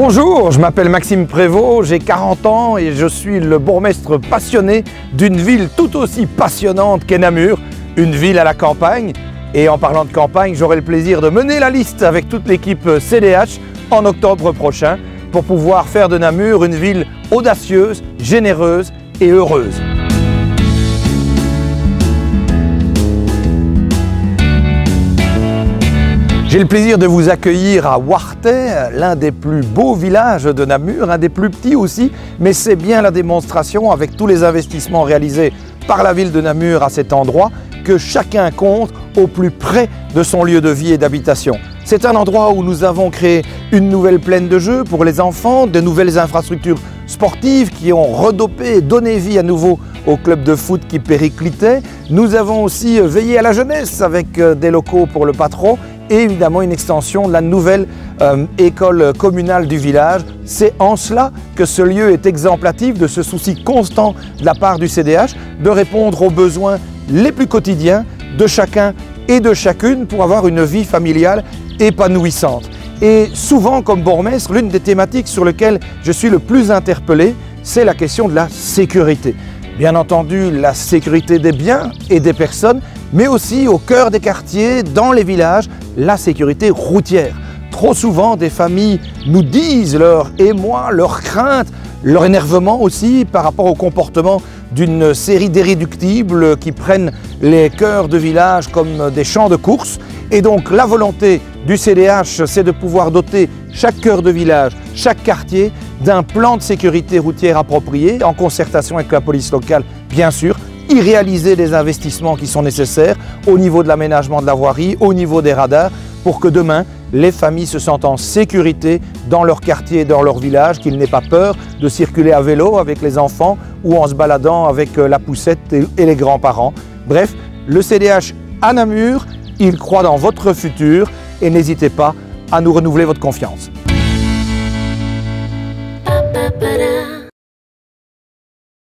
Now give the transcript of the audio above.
Bonjour, je m'appelle Maxime Prévost, j'ai 40 ans et je suis le bourgmestre passionné d'une ville tout aussi passionnante qu'est Namur, une ville à la campagne. Et en parlant de campagne, j'aurai le plaisir de mener la liste avec toute l'équipe CDH en octobre prochain pour pouvoir faire de Namur une ville audacieuse, généreuse et heureuse. J'ai le plaisir de vous accueillir à Wartais, l'un des plus beaux villages de Namur, un des plus petits aussi, mais c'est bien la démonstration avec tous les investissements réalisés par la ville de Namur à cet endroit que chacun compte au plus près de son lieu de vie et d'habitation. C'est un endroit où nous avons créé une nouvelle plaine de jeux pour les enfants, de nouvelles infrastructures sportives qui ont redopé et donné vie à nouveau au club de foot qui périclitait. Nous avons aussi veillé à la jeunesse avec des locaux pour le patron et évidemment une extension de la nouvelle école communale du village. C'est en cela que ce lieu est exemplatif de ce souci constant de la part du CDH de répondre aux besoins les plus quotidiens de chacun et de chacune pour avoir une vie familiale épanouissante. Et souvent, comme bourgmestre, l'une des thématiques sur lesquelles je suis le plus interpellé, c'est la question de la sécurité. Bien entendu, la sécurité des biens et des personnes, mais aussi au cœur des quartiers, dans les villages, la sécurité routière. Trop souvent, des familles nous disent leur émoi, leur crainte, leur énervement aussi par rapport au comportement d'une série d'irréductibles qui prennent les cœurs de village comme des champs de course. Et donc la volonté du CDH, c'est de pouvoir doter chaque cœur de village, chaque quartier d'un plan de sécurité routière approprié, en concertation avec la police locale bien sûr, y réaliser les investissements qui sont nécessaires au niveau de l'aménagement de la voirie, au niveau des radars, pour que demain, les familles se sentent en sécurité dans leur quartier et dans leur village, qu'ils n'aient pas peur de circuler à vélo avec les enfants ou en se baladant avec la poussette et les grands-parents. Bref, le CDH à Namur, il croit dans votre futur et n'hésitez pas à nous renouveler votre confiance.